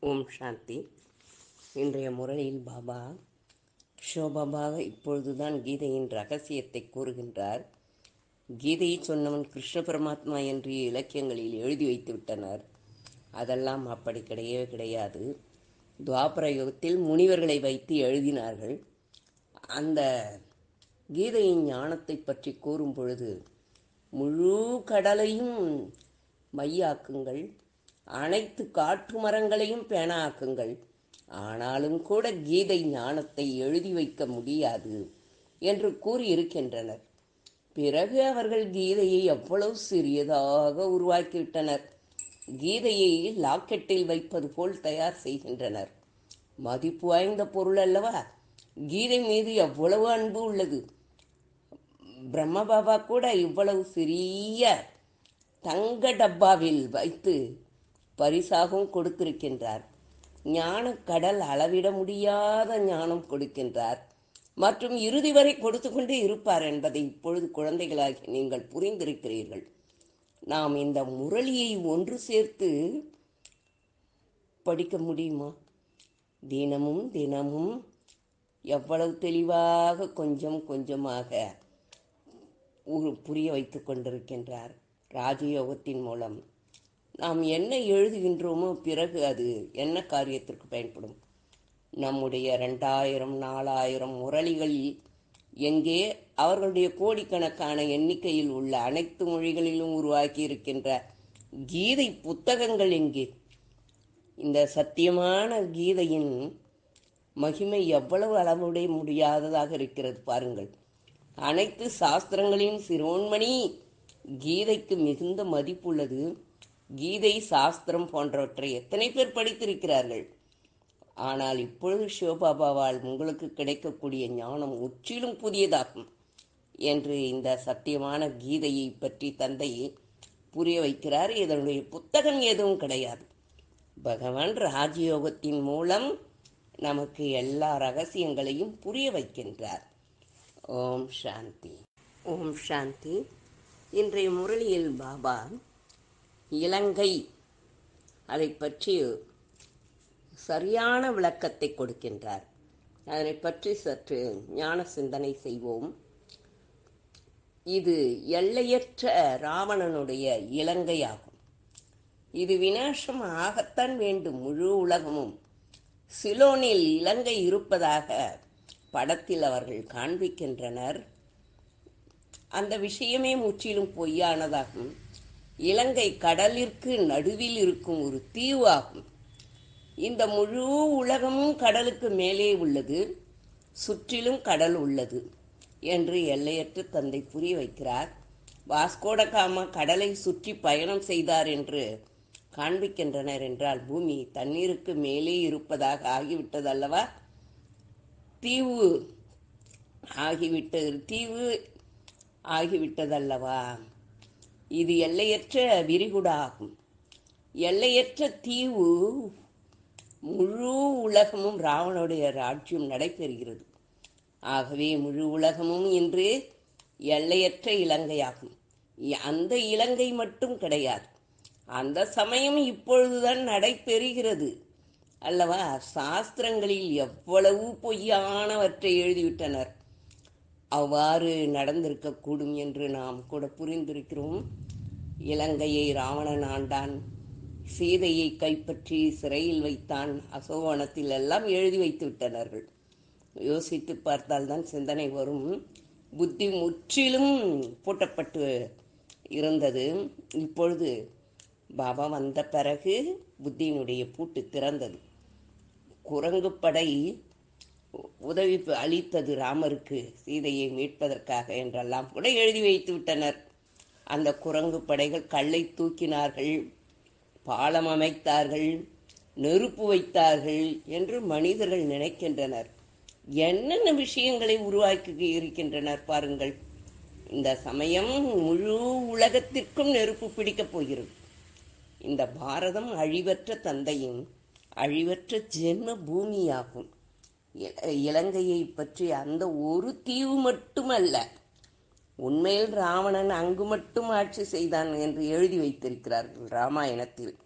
ஓம் சாந்தி. இன்றைய முறையில் பாபா ஷோபாபாக இப்பொழுதுதான் கீதையின் ரகசியத்தை கூறுகின்றார். கீதையை சொன்னவன் கிருஷ்ண பரமாத்மா என்று இலக்கியங்களில் எழுதி வைத்து விட்டனர். அதெல்லாம் அப்படி கிடையவே கிடையாது. துவாபர யுகத்தில் முனிவர்களை வைத்து எழுதினார்கள். அந்த கீதையின் ஞானத்தை பற்றி கூறும் பொழுது முழு கடலையும் மையாக்குங்கள், அனைத்து காற்று மரங்களையும் பேனாக்குங்கள், ஆனாலும் கூட கீதை ஞானத்தை எழுதி வைக்க முடியாது என்று கூறியிருக்கின்றனர். பிறகு அவர்கள் கீதையை எவ்வளவு சிறியதாக உருவாக்கிவிட்டனர். கீதையை லாக்கெட்டில் வைப்பது போல் தயார் செய்கின்றனர். மதிப்பு வாய்ந்த பொருள் அல்லவா. கீதை மீது எவ்வளவு அன்பு உள்ளது. பிரம்ம பாபா கூட இவ்வளவு சிறிய தங்க டப்பாவில் வைத்து பரிசாகவும் கொடுத்திருக்கின்றார். ஞான கடல் அளவிட முடியாத ஞானம் கொடுக்கின்றார் மற்றும் இறுதி வரை கொடுத்து கொண்டே இருப்பார் என்பதை இப்பொழுது குழந்தைகளாகி நீங்கள் புரிந்திருக்கிறீர்கள். நாம் இந்த முரளியை ஒன்று சேர்த்து படிக்க முடியுமா? தினமும் தினமும் எவ்வளவு தெளிவாக கொஞ்சம் கொஞ்சமாக புரிய வைத்து கொண்டிருக்கின்றார். ராஜயோகத்தின் மூலம் நாம் என்ன எழுதுகின்றோமோ பிறகு அது என்ன காரியத்திற்கு பயன்படும்? நம்முடைய 2000 4000 முரளிகளில் எங்கே அவர்களுடைய கோடிக்கணக்கான எண்ணிக்கையில் உள்ள அனைத்து மொழிகளிலும் உருவாக்கி இருக்கின்ற கீதை புத்தகங்கள் எங்கே? இந்த சத்தியமான கீதையின் மகிமை எவ்வளவு அளவுடைய முடியாததாக இருக்கிறது பாருங்கள். அனைத்து சாஸ்திரங்களின் சிரோன்மணி கீதைக்கு மிகுந்த மதிப்புள்ளது. கீதை, சாஸ்திரம் போன்றவற்றை எத்தனை பேர் படித்திருக்கிறார்கள். ஆனால் இப்பொழுது சிவபாபாவால் உங்களுக்கு கிடைக்கக்கூடிய ஞானம் முற்றிலும் புதியதாகும் என்று இந்த சத்தியமான கீதையை பற்றி தந்தை புரிய வைக்கிறார். இதனுடைய புத்தகம் எதுவும் கிடையாது. பகவான் ராஜயோகத்தின் மூலம் நமக்கு எல்லா ரகசியங்களையும் புரிய வைக்கின்றார். ஓம் சாந்தி. ஓம் சாந்தி. இன்றைய முரளியில் பாபா இலங்கை அதை பற்றி சரியான விளக்கத்தை கொடுக்கின்றார். அதனை பற்றி சற்று ஞான சிந்தனை செய்வோம். இது எல்லையற்ற ராவணனுடைய இலங்கையாகும். இது விநாசம் ஆகத்தான் வேண்டும். முழு உலகமும் சிலோனில் இலங்கை இருப்பதாக படத்தில் அவர்கள் காண்பிக்கின்றனர். அந்த விஷயமே முற்றிலும் பொய்யானதாகும். இலங்கை கடலிற்கு நடுவில் இருக்கும் ஒரு தீவு ஆகும். இந்த முழு உலகமும் கடலுக்கு மேலே உள்ளது, சுற்றிலும் கடல் உள்ளது என்று எல்லையற்ற தந்தை புரிய வைக்கிறார். வாஸ்கோடகாமா கடலை சுற்றி பயணம் செய்தார் என்று காண்பிக்கின்றனர் என்றால் பூமி தண்ணீருக்கு மேலே இருப்பதாக ஆகிவிட்டது அல்லவா? தீவு ஆகிவிட்டதல்லவா? இது எல்லையற்ற விரிகுடா ஆகும். எல்லையற்ற தீவு முழு உலகமும் ராவனுடைய ராஜ்யம் நடைபெறுகிறது. ஆகவே முழு உலகமும் இன்று எல்லையற்ற இலங்கையாகும். அந்த இலங்கை மட்டும் கிடையாது. அந்த சமயம் இப்பொழுதுதான் நடைபெறுகிறது அல்லவா? சாஸ்திரங்களில் எவ்வளவு பொய்யானவற்றை எழுதிவிட்டனர். அவ்வாறு நடந்திருக்கக்கூடும் என்று நாம் கூட புரிந்திருக்கிறோம். இலங்கையை ராவணன் ஆண்டான், சீதையை கைப்பற்றி சிறையில் வைத்தான், அசோகவனத்தில் எல்லாம் எழுதி வைத்து விட்டனர்கள். யோசித்து பார்த்தால்தான் சிந்தனை வரும். புத்தி முற்றிலும் பூட்டப்பட்டு இருந்தது. இப்பொழுது பாபா வந்த பிறகு புத்தியினுடைய பூட்டு திறந்தது. குரங்கு படை உதவி அளித்தது ராமருக்கு சீதையை மீட்பதற்காக என்றெல்லாம் கூட எழுதி வைத்து விட்டனர். அந்த குரங்கு படைகள் கல்லை தூக்கினார்கள், பாலம் அமைத்தார்கள், நெருப்பு வைத்தார்கள் என்று மனிதர்கள் நினைக்கின்றனர். என்னென்ன விஷயங்களை உருவாக்கி இருக்கின்றனர் பாருங்கள். இந்த சமயம் முழு உலகத்திற்கும் நெருப்பு பிடிக்கப் போகிறது. இந்த பாரதம் அழிவற்ற தந்தையும் அழிவற்ற ஜென்ம பூமியாகும். இலங்கையை பற்றி அந்த ஒரு தீவு மட்டுமல்ல, உண்மையில் ராவணன் அங்கு மட்டும் ஆட்சி செய்தான் என்று எழுதி வைத்திருக்கிறார்கள் ராமாயணத்தில்.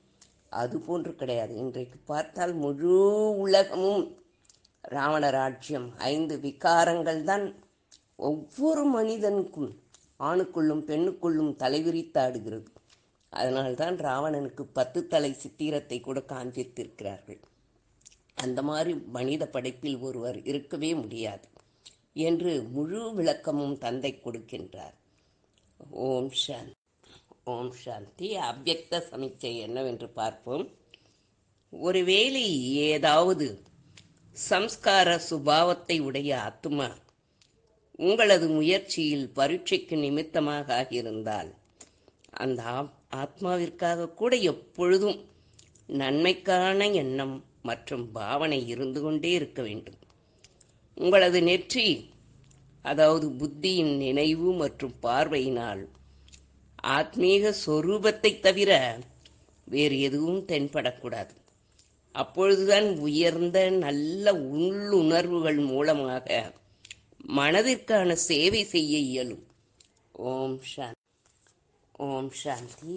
அது போன்று கிடையாது. இன்றைக்கு பார்த்தால் முழு உலகமும் ராவண ராஜ்யம். 5 விகாரங்கள் தான் ஒவ்வொரு மனிதனுக்கும், ஆணுக்குள்ளும் பெண்ணுக்குள்ளும் தலைவிரித்தாடுகிறது. அதனால்தான் ராவணனுக்கு 10 தலை சித்திரத்தை கூட காண்பித்திருக்கிறார்கள். அந்த மாதிரி மனித படைப்பில் ஒருவர் இருக்கவே முடியாது என்று முழு விளக்கமும் தந்தை கொடுக்கின்றார். ஓம் சாந்தி. ஓம் சாந்தி. அவ்யக்த சமிச்சை என்னவென்று பார்ப்போம். ஒருவேளை ஏதாவது சம்ஸ்கார சுபாவத்தை உடைய ஆத்மா உங்களது முயற்சியில் பரீட்சைக்கு நிமித்தமாக ஆகியிருந்தால் அந்த ஆத்மாவிற்காக கூட எப்பொழுதும் நன்மைக்கான எண்ணம் மற்றும் பாவனை இருந்து கொண்டே இருக்க வேண்டும். உங்களது நெற்றி, அதாவது புத்தியின் நினைவு மற்றும் பார்வையினால் ஆத்மீக சொரூபத்தை தவிர வேறு எதுவும் தென்படக்கூடாது. அப்பொழுதுதான் உயர்ந்த நல்ல உள்ளுணர்வுகள் மூலமாக மனதிற்கான சேவை செய்ய இயலும். ஓம் சாந்தி. ஓம் சாந்தி.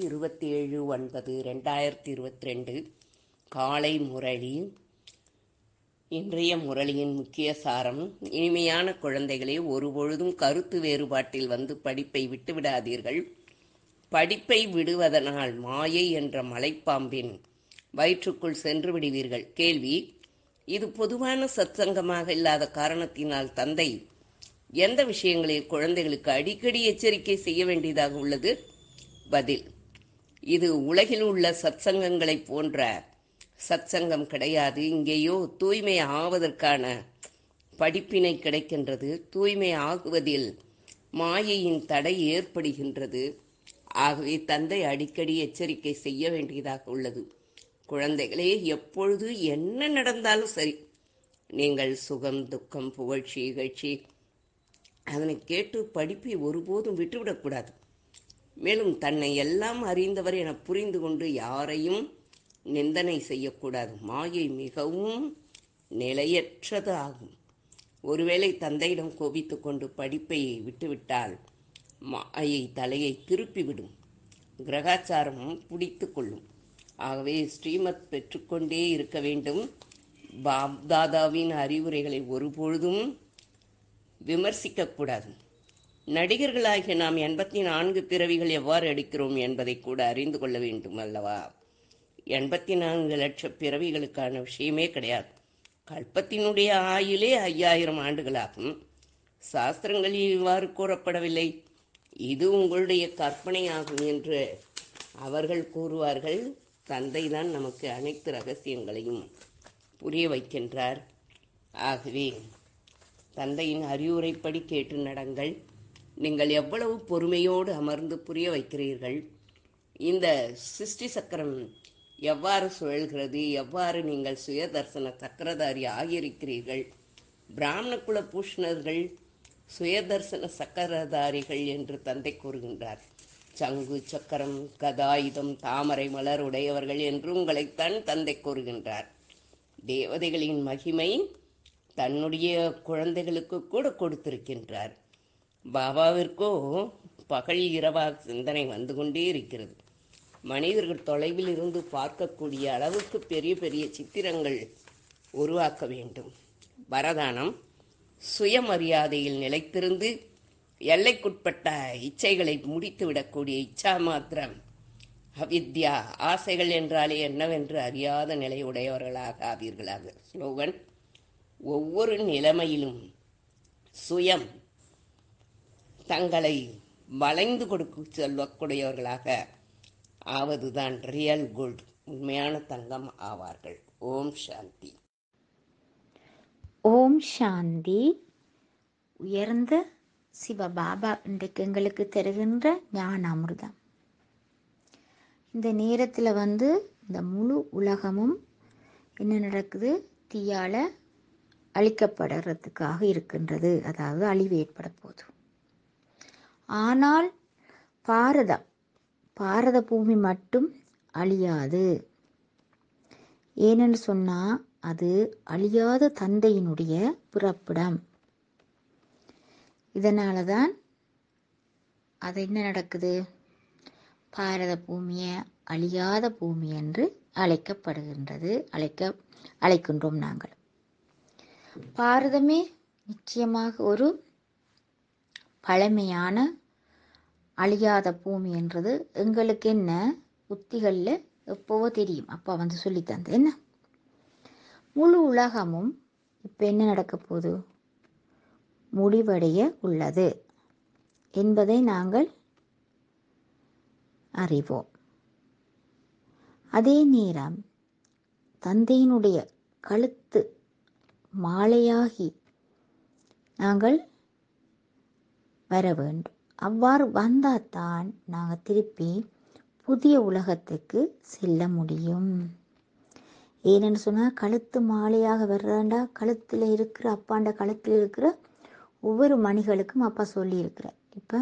27/9/2022 காலை முரளி. இன்றைய முரளியின் முக்கிய சாரம்: இனிமையான குழந்தைகளே, ஒருபொழுதும் கருத்து வேறுபாட்டில் வந்து படிப்பை விட்டுவிடாதீர்கள். படிப்பை விடுவதனால் மாயை என்ற மலைப்பாம்பின் வயிற்றுக்குள் சென்று விடுவீர்கள். கேள்வி: இது பொதுவான சத்சங்கமாக இல்லாத காரணத்தினால் தந்தை எந்த விஷயங்களில் குழந்தைகளுக்கு அடிக்கடி எச்சரிக்கை செய்ய வேண்டியதாக உள்ளது? பதில்: இது உலகில் உள்ள சத்சங்கங்களை போன்ற சத்சங்கம் கிடையாது. இங்கேயோ தூய்மை ஆவதற்கான படிப்பினை கிடைக்கின்றது. தூய்மை ஆகுவதில் மாயையின் தடை ஏற்படுகின்றது. ஆகவே தந்தை அடிக்கடி எச்சரிக்கை செய்ய வேண்டியதாக உள்ளது. குழந்தைகளே, எப்பொழுது என்ன நடந்தாலும் சரி, நீங்கள் சுகம், துக்கம், புகழ்ச்சி, இகழ்ச்சி அதனை கேட்டு படிப்பை ஒருபோதும் விட்டுவிடக்கூடாது. மேலும் தன்னை எல்லாம் அறிந்தவர் என புரிந்து கொண்டு யாரையும் நிந்தனை செய்யக்கூடாது. மாயை மிகவும் நிலையற்றது ஆகும். ஒருவேளை தந்தையிடம் கோபித்து கொண்டு படிப்பை விட்டுவிட்டால் மாயை தலையை திருப்பிவிடும். கிரகாச்சாரமும் பிடித்து கொள்ளும். ஆகவே ஸ்ரீமத் பெற்றுக்கொண்டே இருக்க வேண்டும். பாப்தாதாவின் அறிவுரைகளை ஒருபொழுதும் விமர்சிக்கக்கூடாது. நடிகர்களாகிய நாம் 84 பிறவிகள் எவ்வாறு எடுக்கிறோம் என்பதை கூட அறிந்து கொள்ள வேண்டும் அல்லவா? 84 லட்சம் பிறவிகளுக்கான விஷயமே கிடையாது. கல்பத்தினுடைய ஆயுளே 5000 ஆண்டுகளாகும். சாஸ்திரங்களில் இவ்வாறு கூறப்படவில்லை. இது உங்களுடைய கற்பனையாகும் என்று அவர்கள் கூறுவார்கள். தந்தை தான் நமக்கு அனைத்து ரகசியங்களையும் புரிய வைக்கின்றார். ஆகவே தந்தையின் அறிவுரைப்படி கேட்டு நடங்கள். நீங்கள் எவ்வளவு பொறுமையோடு அமர்ந்து புரிய வைக்கிறீர்கள். இந்த சிருஷ்டி சக்கரம் எவ்வாறு சுழல்கிறது, எவ்வாறு நீங்கள் சுயதர்சன சக்கரதாரி ஆகியிருக்கிறீர்கள். பிராமண குல பூஷணர்கள் சுயதர்சன சக்கரதாரிகள் என்று தந்தை கூறுகின்றார். சங்கு, சக்கரம், கதாயுதம், தாமரை மலர் உடையவர்கள் என்று உங்களைத்தான் தந்தை கூறுகின்றார். தேவதைகளின் மகிமை தன்னுடைய குழந்தைகளுக்கு கூட கொடுத்திருக்கின்றார். பாபாவிற்கோ பகல் இரவாக சிந்தனை வந்து கொண்டே இருக்கிறது. மனிதர்கள் தொலைவில் இருந்து பார்க்கக்கூடிய அளவுக்கு பெரிய பெரிய சித்திரங்கள் உருவாக்க வேண்டும். வரதானம்: சுயமரியாதையில் நிலைத்திருந்து எல்லைக்குட்பட்ட இச்சைகளை முடித்துவிடக்கூடிய இச்சா மாத்திரம் அவித்யா. ஆசைகள் என்றாலே என்னவென்று அறியாத நிலையுடையவர்களாக ஆவீர்களாக. ஸ்லோகன்: ஒவ்வொரு நிலைமையிலும் சுயம் தங்களை வளைந்து கொடுக்க சொல்லக்கூடியவர்களாக ஆவதுதான் ரியல் கோல்டு, உண்மையான தங்கம் ஆவார்கள். ஓம் சாந்தி. ஓம் சாந்தி. உயர்ந்த சிவபாபா இன்றைக்கு எங்களுக்கு தருகின்ற ஞான அமிர்தம். இந்த நேரத்தில் இந்த முழு உலகமும் என்ன நடக்குது? தீயால அழிக்கப்படுறதுக்காக இருக்கின்றது. அதாவது அழிவு ஏற்பட போகுது. ஆனால் பாரத பூமி மட்டும் அழியாது. ஏனென்று சொன்னால் அது அழியாத தந்தையினுடைய பிறப்பிடம். இதனால தான் அது என்ன நடக்குது? பாரத பூமியை அழியாத பூமி என்று அழைக்கின்றோம் நாங்கள். பாரதமே நிச்சயமாக ஒரு பழமையான அழியாத பூமி என்றது எங்களுக்கு என்ன உத்திகளில் எப்போவோ தெரியும். அப்பா சொல்லி தந்தது என்ன, முழு உலகமும் இப்போ என்ன நடக்க போகுது, முடிவடைய உள்ளது என்பதை நாங்கள் அறிவோம். அதே நேரம் தந்தையினுடைய கழுத்து மாலையாகி நாங்கள் வர வேண்டும். அவ்வாறு வந்தால்தான் நாங்கள் திருப்பி புதிய உலகத்துக்கு செல்ல முடியும். ஏனென்று சொன்னால் கழுத்து மாலையாக வர்றாண்டா கழுத்தில் இருக்கிற அப்பாண்ட கழுத்தில் இருக்கிற ஒவ்வொரு மணிகளுக்கும் அப்பா சொல்லியிருக்கிறார். இப்போ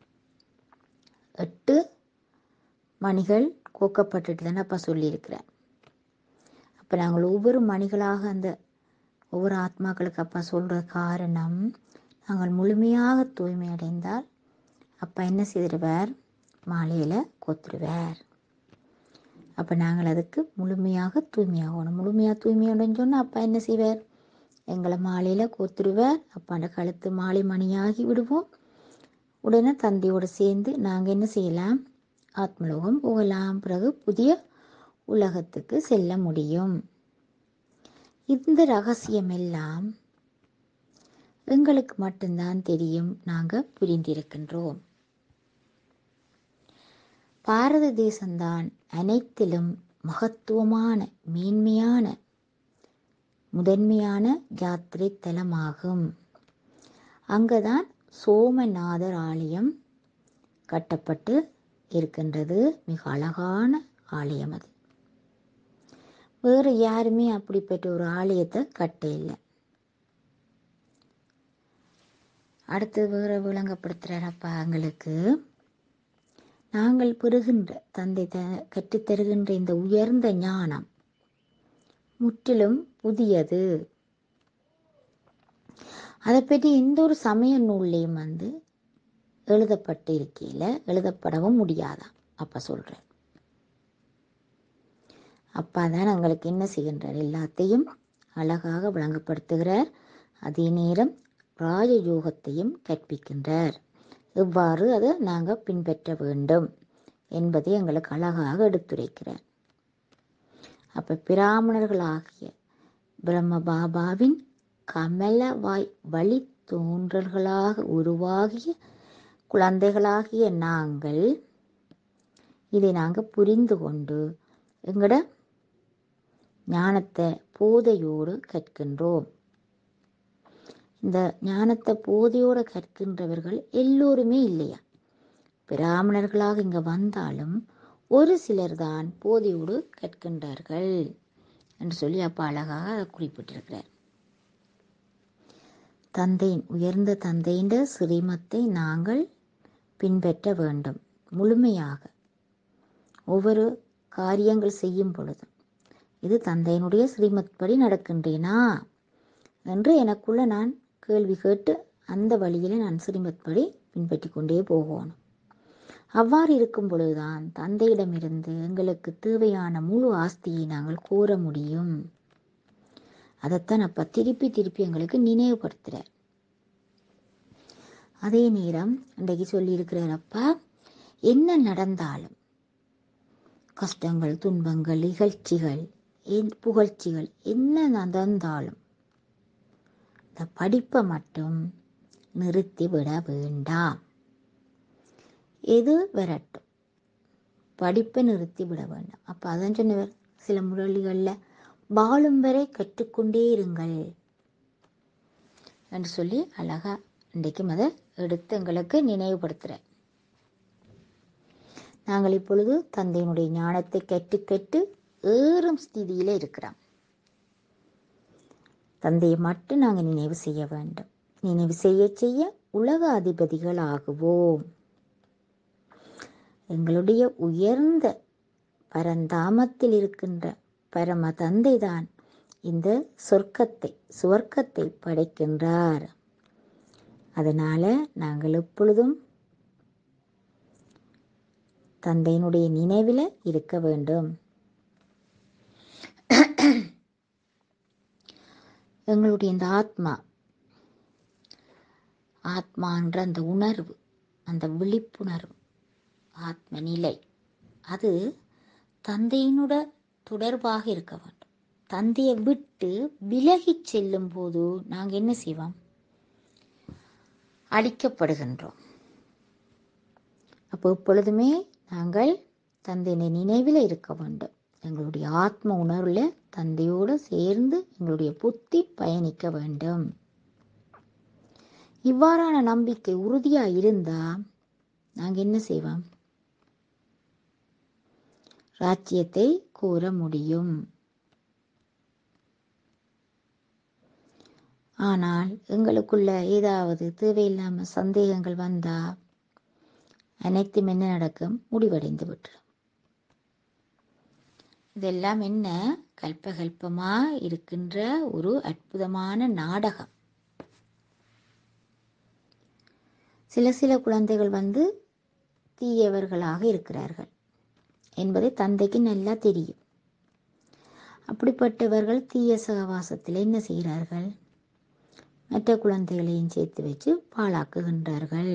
8 மணிகள் கோக்கப்பட்டுட்டு தானே அப்பா சொல்லியிருக்கிறார். அப்போ நாங்கள் ஒவ்வொரு மணிகளாக அந்த ஒவ்வொரு ஆத்மாக்களுக்கு அப்பா சொல்கிற காரணம், நாங்கள் முழுமையாக தூய்மை அடைந்தால் அப்பா என்ன செய்திருவார், மாலையில் கோத்துருவார். அப்போ நாங்கள் அதுக்கு முழுமையாக தூய்மையாகணும். முழுமையாக தூய்மையாகணும்னு சொன்னால் அப்பா என்ன செய்வார், எங்களை மாலையில் கோத்துருவார். அப்பாண்ட கழுத்து மாலை மணியாகி விடுவோம். உடனே தந்தையோடு சேர்ந்து நாங்கள் என்ன செய்யலாம், ஆத்மலோகம் போகலாம். பிறகு புதிய உலகத்துக்கு செல்ல முடியும். இந்த ரகசியம் எல்லாம் எங்களுக்கு மட்டும்தான் தெரியும், நாங்கள் புரிந்திருக்கின்றோம். பாரத தேசம்தான் அனைத்திலும் மகத்துவமான மேன்மையான முதன்மையான யாத்திரை தலமாகும். அங்கதான் சோமநாதர் ஆலயம் கட்டப்பட்டு இருக்கின்றது. மிக அழகான ஆலயம் அது. வேறு யாருமே அப்படிப்பட்ட ஒரு ஆலயத்தை கட்ட இல்லை. அடுத்து வேற விளங்கப்படுத்துறாரப்பா எங்களுக்கு, நாங்கள் பெறுகின்ற தந்தை கற்றுத்தருகின்ற இந்த உயர்ந்த ஞானம் முற்றிலும் புதியது. அதை பற்றி எந்த ஒரு சமய நூல்லையும் எழுதப்பட்டு இருக்கையில் எழுதப்படவும் முடியாதான் அப்பா சொல்கிறார். அப்பா தான் எங்களுக்கு என்ன செய்கின்றார், எல்லாத்தையும் அழகாக விளங்கப்படுத்துகிறார். அதே நேரம் ராஜயோகத்தையும் கற்பிக்கின்றார். எவ்வாறு அதை நாங்கள் பின்பற்ற வேண்டும் என்பதை எங்களுக்கு அழகாக எடுத்துரைக்கிறார். அப்போ பிராமணர்களாகிய பிரம்ம பாபாவின் கமலவாய் வழி தோன்றல்களாக உருவாகிய குழந்தைகளாகிய நாங்கள் இதை நாங்கள் புரிந்து கொண்டு எங்களோட ஞானத்தை போதையோடு கற்கின்றோம். இந்த ஞானத்தை போதையோடு கற்கின்றவர்கள் எல்லோருமே இல்லையா, பிராமணர்களாக இங்கே வந்தாலும் ஒரு சிலர் தான் போதையோடு கற்கின்றார்கள் என்று சொல்லி அப்பா அழகாக அதை குறிப்பிட்டிருக்கிறார். தந்தையின் உயர்ந்த தந்தையின் ஸ்ரீமத்தை நாங்கள் பின்பற்ற வேண்டும் முழுமையாக. ஒவ்வொரு காரியங்கள் செய்யும் பொழுது இது தந்தையினுடைய ஸ்ரீமத் படி நடக்கின்றேனா என்று எனக்குள்ள நான் கேள்வி கேட்டு அந்த வழியில் நான் ஸ்ரீமத் படி பின்பற்றி கொண்டே போகணும். அவ்வாறு இருக்கும் பொழுதுதான் தந்தையிடமிருந்து எங்களுக்கு தேவையான முழு ஆஸ்தியை நாங்கள் கோர முடியும். அதைத்தான் அப்பா திருப்பி திருப்பி எங்களுக்கு நினைவுபடுத்துகிறார். அதே நேரம் இன்றைக்கு சொல்லியிருக்கிறார் அப்பா, என்ன நடந்தாலும் கஷ்டங்கள், துன்பங்கள், இகழ்ச்சிகள், புகழ்ச்சிகள் என்ன நடந்தாலும் இந்த படிப்பை மட்டும் நிறுத்திவிட வேண்டாம். எது வரட்டும், படிப்பை நிறுத்தி விட வேண்டாம். அப்போ அதான் சொன்னவர் சில முரளிகளில், வாழும் வரை கற்றுக்கொண்டே இருங்கள் என்று சொல்லி அழகா இன்றைக்கும் அதை எடுத்து எங்களுக்கு நினைவுபடுத்துகிறேன். நாங்கள் இப்பொழுது தந்தையினுடைய ஞானத்தை கற்று ஏறும் ஸ்திதியில் இருக்கிறோம். தந்தையை மட்டும் நாங்கள் நினைவு செய்ய வேண்டும். நினைவு செய்ய செய்ய உலக அதிபதிகள் ஆகுவோம். எங்களுடைய உயர்ந்த பரந்தாமத்தில் இருக்கின்ற பரம தந்தை தான் இந்த சுவர்க்கத்தை படைக்கின்றார். அதனால நாங்கள் எப்பொழுதும் தந்தையினுடைய நினைவில் இருக்க வேண்டும். எங்களுடைய இந்த ஆத்மான்ற அந்த உணர்வு, அந்த விழிப்புணர்வு, ஆத்ம நிலை, அது தந்தையினுட தொடர்பாக இருக்க வேண்டும். தந்தையை விட்டு விலகி செல்லும் போது நாங்கள் என்ன செய்வோம்? அழிக்கப்படுகின்றோம். அப்போ எப்பொழுதுமே நாங்கள் தந்தையின் நினைவில் இருக்க வேண்டும். எங்களுடைய ஆத்ம உணர்வில் தந்தையோடு சேர்ந்து எங்களுடைய புத்தி பயணிக்க வேண்டும். இவ்வாறான நம்பிக்கை உறுதியாக இருந்தால் நாங்கள் என்ன செய்வோம்? ராஜ்யத்தை கூற முடியும். ஆனால் எங்களுக்குள்ள ஏதாவது தேவையில்லாமல் சந்தேகங்கள் வந்தால் அனைத்தும் என்ன நடக்கும்? முடிவடைந்து விட்டுரும். இதெல்லாம் என்ன? கல்பகல்பமாக இருக்கின்ற ஒரு அற்புதமான நாடகம். சில குழந்தைகள் தீயவர்களாக இருக்கிறார்கள் என்பதை தந்தைக்கு நல்லா தெரியும். அப்படிப்பட்டவர்கள் தீய சகவாசத்தில் என்ன செய்கிறார்கள்? மற்ற குழந்தைகளையும் சேர்த்து வச்சு பாழாக்குகின்றார்கள்.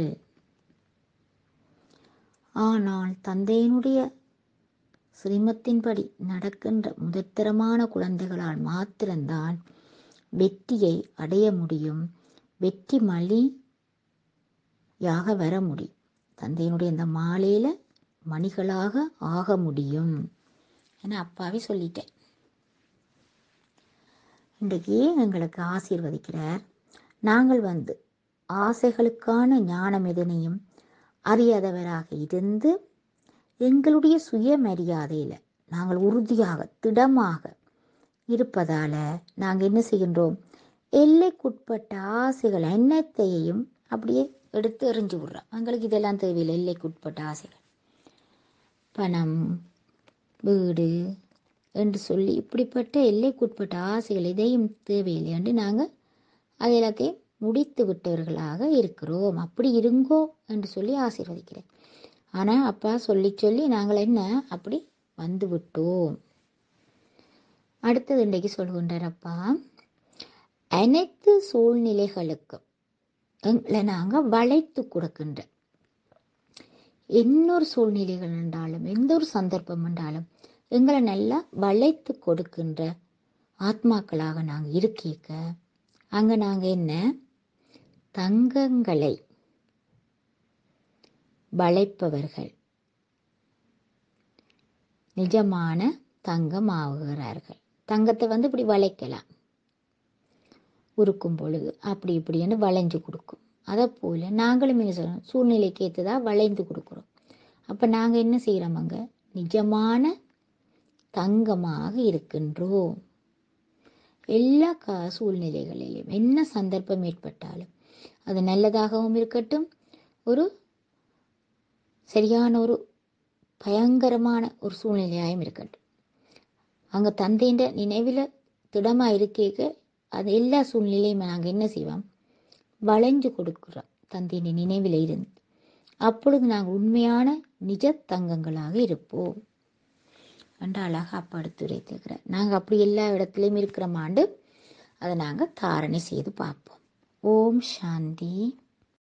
ஆனால் தந்தையினுடைய ஸ்ரீமத்தின்படி நடக்கின்ற முதற்தரமான குழந்தைகளால் மாத்திரம்தான் வெற்றியை அடைய முடியும். வெற்றி மணியாக வர முடியும். தந்தையினுடைய இந்த மாலையில் மணிகளாக ஆக முடியும் என அப்பாவே சொல்லிட்டேன். இன்றைக்கு எங்களுக்கு ஆசீர்வதிக்கிறார். நாங்கள் ஆசைகளுக்கான ஞானம் எதனையும் அறியாதவராக இருந்து எங்களுடைய சுயமரியாதையில் நாங்கள் உறுதியாக திடமாக இருப்பதால் நாங்கள் என்ன செய்கின்றோம்? எல்லைக்குட்பட்ட ஆசைகள் அனைத்தையும் அப்படியே எடுத்து எறிஞ்சு விடுறோம். எங்களுக்கு இதெல்லாம் தேவையில்லை. எல்லைக்குட்பட்ட ஆசைகள், பணம், வீடு என்று சொல்லி இப்படிப்பட்ட எல்லைக்குட்பட்ட ஆசைகள் எதையும் தேவையில்லை என்று நாங்கள் அதை எல்லாத்தையும் முடித்து விட்டவர்களாக இருக்கிறோம். அப்படி இருங்கோ என்று சொல்லி ஆசீர்வதிக்கிறேன். ஆனால் அப்பா சொல்லி நாங்கள் என்ன அப்படி வந்து விட்டோம். அடுத்தது இன்றைக்கு சொல்கின்றார் அப்பா, அனைத்து சூழ்நிலைகளுக்கும் எங்களை நாங்கள் வளைத்து கொடுக்கின்ற இன்னொரு சூழ்நிலைகள் என்றாலும் எந்த ஒரு சந்தர்ப்பம் என்றாலும் எங்களை நல்லா வளைத்து கொடுக்கின்ற ஆத்மாக்களாக நாங்கள் இருக்க அங்கே நாங்கள் என்ன தங்கங்களை வளைப்பவர்கள் நிஜமான தங்கம் ஆகுகிறார்கள். தங்கத்தை இப்படி வளைக்கலாம், உருக்கும் பொழுது அப்படி இப்படின்னு வளைஞ்சு கொடுக்கும். அதை போல நாங்களும் என்ன செய்யறோம்? சூழ்நிலைக்கு ஏற்றதா வளைந்து கொடுக்குறோம். அப்போ நாங்கள் என்ன செய்கிறோம்? அங்கே நிஜமான தங்கமாக இருக்கின்றோம். எல்லா சூழ்நிலைகளிலும் என்ன சந்தர்ப்பம் ஏற்பட்டாலும் அது நல்லதாகவும் இருக்கட்டும், ஒரு சரியான ஒரு பயங்கரமான ஒரு சூழ்நிலையாகவும் இருக்கட்டும், அங்கே தந்தையின் நினைவில் திடமாக இருக்க அது எல்லா சூழ்நிலையும் நாங்கள் என்ன செய்வோம்? வளைஞ்சு கொடுக்குறோம் தந்தையின் நினைவில் இருந்து. அப்பொழுது நாங்கள் உண்மையான நிஜ தங்கங்களாக இருப்போம் என்று அழகாக அப்பா எடுத்துரைத்திருக்கிறேன். நாங்கள் அப்படி எல்லா இடத்துலையும் இருக்கிற மாண்டு அதை நாங்கள் தாரணை செய்து பார்ப்போம். ஓம் சாந்தி.